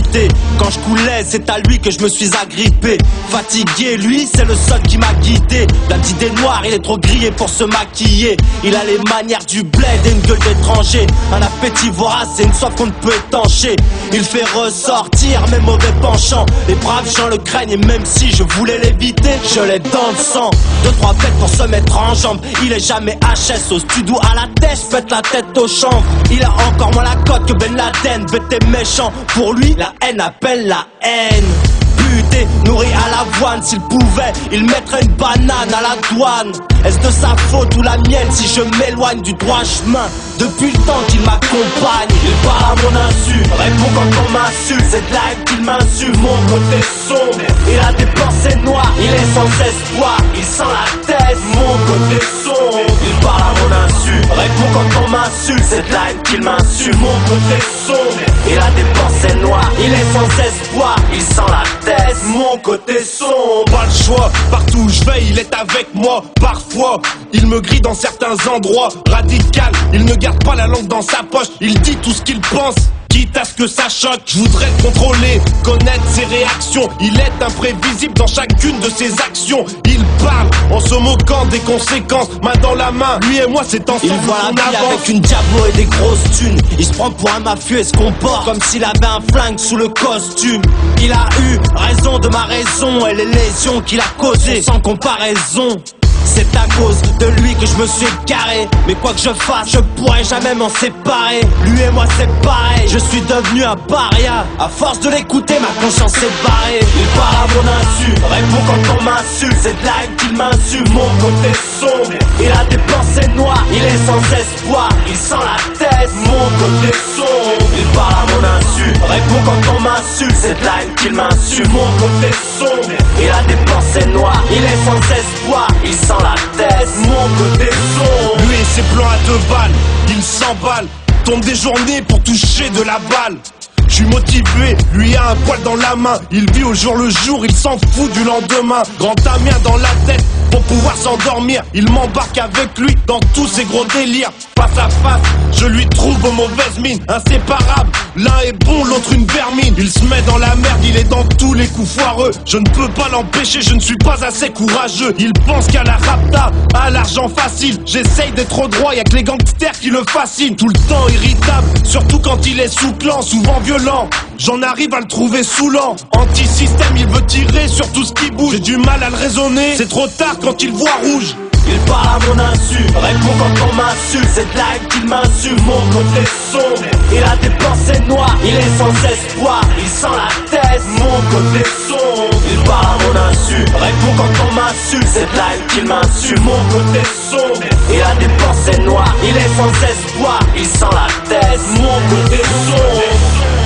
buté. Quand je coulais, c'est à lui que je me suis agrippé. Fatigué, lui, c'est le seul qui m'a guidé. La petite idée noire, il est trop grillé pour se maquiller. Il a les manières du bled et une gueule d'étranger. Un appétit vorace et une soif qu'on ne peut étancher. Il fait ressortir mes mauvais penchants. Les braves gens le craignent et même si je voulais l'éviter, je l'ai dans le sang. 2-3 bêtes pour se mettre en jambe. Il est jamais HS au studio à la tête, je pète la tête au chanvre. Il a encore moins la cote que Ben Laden. Bête méchant, pour lui la haine appelle la haine. Buté, nourri à l'avoine, s'il pouvait, il mettrait une banane à la douane. Est-ce de sa faute ou la mienne si je m'éloigne du droit chemin? Depuis le temps qu'il m'accompagne, il parle à mon insu, répond quand on m'insulte. C'est de la haine qu'il m'insulte, mon côté sombre. Il a des pensées noires, il est sans espoir, il sent la tête, mon côté sombre. Il parle à mon insu, répond quand on m'insulte. C'est de la haine qu'il m'insulte, mon côté sombre. Il a des pensées noires, il est sans espoir, il sent la tête, mon côté sombre. Pas le choix, partout où je vais, il est avec moi. Parfois, il me grille dans certains endroits. Radical, il ne garde pas la langue dans sa poche. Il dit tout ce qu'il pense, quitte à ce que ça choque. Je voudrais le contrôler, connaître ses réactions. Il est imprévisible dans chacune de ses actions. Il parle en se moquant des conséquences. Main dans la main, lui et moi c'est ensemble. Il voit la vie avance. avec une Diablo et des grosses thunes. Il se prend pour un mafieux et se comporte comme s'il avait un flingue sous le costume. Il a eu raison de ma raison et les lésions qu'il a causées sans comparaison. C'est à cause de lui que je me suis égaré. Mais quoi que je fasse, je pourrais jamais m'en séparer. Lui et moi c'est pareil, je suis devenu un paria. À force de l'écouter, ma conscience s'est barrée. Il parle à mon insu, répond quand on m'insulte. C'est de la haine qu'il m'insulte, mon côté sombre. Il a des pensées noires, il est sans espoir, il sent la tête, mon côté sombre. Il parle à mon insu, répond quand on m'insulte. C'est de la haine qu'il m'insulte, mon côté sombre. Il a des pensées noires, il est sans espoir, il sent la tête, mon côté sombre. Lui et ses plans à 2 balles, il s'emballe, tombe des journées pour toucher de la balle. Je suis motivé, lui a un poil dans la main. Il vit au jour le jour, il s'en fout du lendemain. Grand amien dans la tête pour pouvoir s'endormir. Il m'embarque avec lui dans tous ses gros délires. Face à face, je lui trouve aux mauvaises mines. Inséparables, l'un est bon, l'autre une vermine. Il se met dans la merde, il est dans tous les coups foireux. Je ne peux pas l'empêcher, je ne suis pas assez courageux. Il pense qu'à la rapta, à l'argent facile. J'essaye d'être trop droit, y'a que les gangsters qui le fascinent. Tout le temps irritable, surtout quand il est sous clan, souvent violent. J'en arrive à le trouver saoulant. Anti-système, il veut tirer sur tout ce qui bouge. J'ai du mal à le raisonner, c'est trop tard quand il voit rouge. Il parle à mon insu, répond quand on m'insulte. C'est de la haine qu'il m'insulte, mon côté sombre. Il a des pensées noires, il est sans espoir, il sent la tête, mon côté sombre. Il parle à mon insu, répond quand on m'insulte. C'est de la haine qu'il m'insulte, mon côté sombre. Il a des pensées noires, il est sans espoir, il sent la tête, mon côté sombre.